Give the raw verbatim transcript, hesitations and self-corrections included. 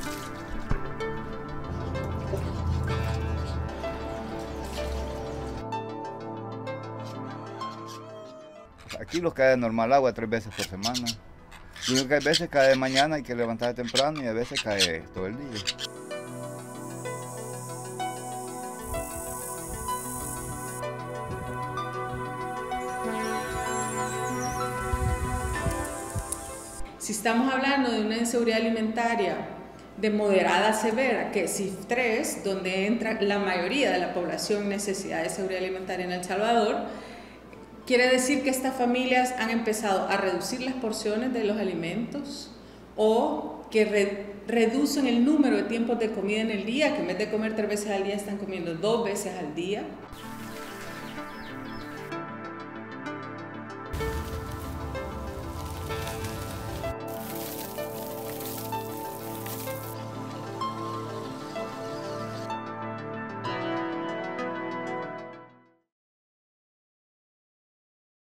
Aquí los cae normal agua tres veces por semana. Lo único que hay veces cae de mañana, hay que levantarse temprano y a veces cae todo el día. Si estamos hablando de una inseguridad alimentaria de moderada a severa, que es C I F tres, donde entra la mayoría de la población en necesidad de seguridad alimentaria en El Salvador, quiere decir que estas familias han empezado a reducir las porciones de los alimentos o que re, reducen el número de tiempos de comida en el día, que en vez de comer tres veces al día están comiendo dos veces al día.